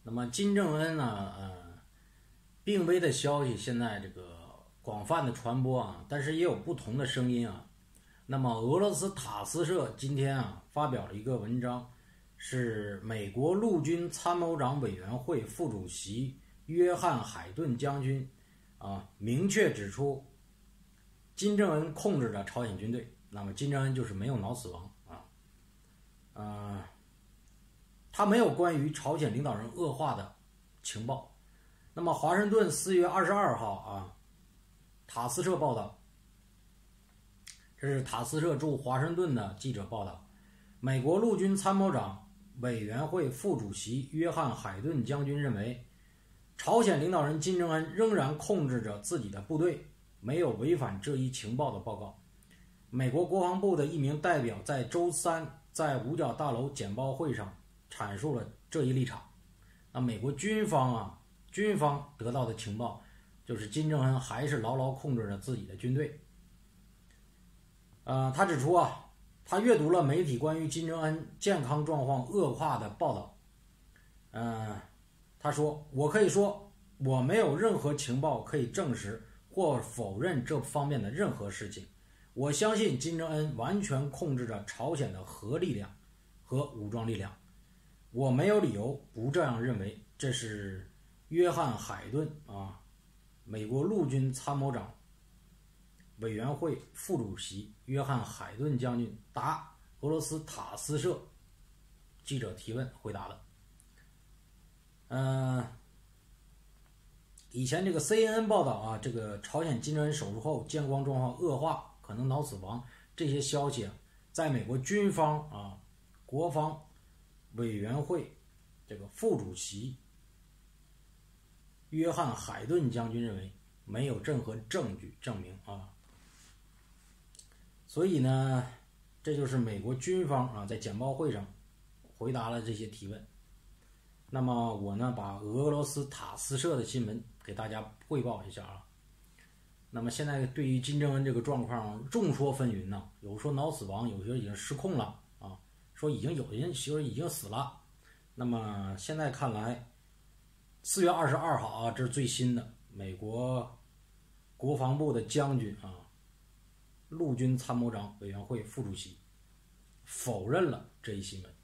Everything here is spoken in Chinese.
那么金正恩呢，病危的消息现在这个广泛的传播啊，但是也有不同的声音啊。那么俄罗斯塔斯社今天啊发表了一个文章，是美国陆军参谋长委员会副主席约翰海顿将军明确指出，金正恩控制着朝鲜军队，那么金正恩就是没有脑死亡他没有关于朝鲜领导人恶化的情报。那么华盛顿4月22号塔斯社报道，这是塔斯社驻华盛顿的记者报道，美国陆军参谋长委员会副主席约翰海顿将军认为，朝鲜领导人金正恩仍然控制着自己的部队，没有违反这一情报的报告。美国国防部的一名代表在周三在五角大楼简报会上阐述了这一立场。那美国军方得到的情报就是金正恩还是牢牢控制着自己的军队。他指出他阅读了媒体关于金正恩健康状况恶化的报道。他说，我可以说我没有任何情报可以证实或否认这方面的任何事情。我相信金正恩完全控制着朝鲜的核力量和武装力量，我没有理由不这样认为。这是约翰海顿美国陆军参谋长委员会副主席约翰海顿将军答俄罗斯塔斯社记者提问回答的。以前这个 CNN 报道这个朝鲜金正恩手术后健康状况恶化，可能脑死亡，这些消息在美国军方国防委员会这个副主席约翰海顿将军认为没有任何证据证明所以呢，这就是美国军方在简报会上回答了这些提问。那么我呢，把俄罗斯塔斯社的新闻给大家汇报一下那么现在对于金正恩这个状况众说纷纭有说脑死亡，有些已经失控了说有人说已经死了。那么现在看来，4月22号这是最新的，美国国防部的将军陆军参谋长委员会副主席否认了这一新闻。